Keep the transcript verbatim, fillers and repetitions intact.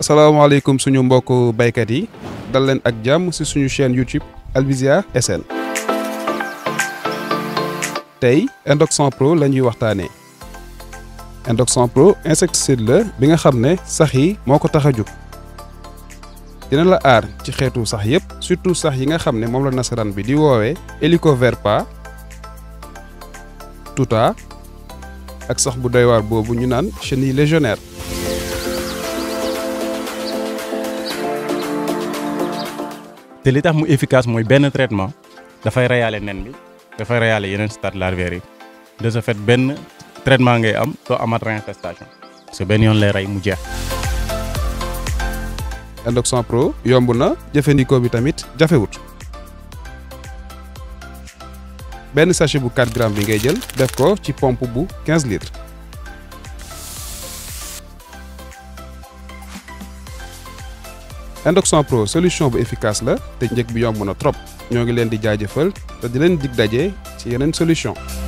asalaamaaleykum suñu mbokk baykat yi dal leen ak jàmm ci suñu chaîne YouTube Alvisia S N. tey Indoxan Pro la ñuy waxtaanee Indoxan Pro insecticide la bi nga xam ne sax yi moo ko tax a jóg dina la aar ci xeetu sax yépp surtout sax yi nga xam ne moom la nasaraan bi di woowee Helicoverpa tuta ak sax bu doy waar boobu ñu naan chenille légionnaire. te li tax mu efficace mooy benn traitement dafay reyaale nen bi dafay reyaale yeneen stade larvaire yi de ce fait benn traitement ngay am doo amat réinfestation parce que benn yoon lay rey mu jeex. Indoxan Pro yomb na jëfandikoo bi tamit jafewut benn sachet bu quatre grammes bi ngay jël def ko ci pompe bu quinze litres. Indoxan Pro solution bu efficace la te njëg bi yomb na trop ñoo ngi leen di jaajëfal te di leen dig daje ci yeneen solution.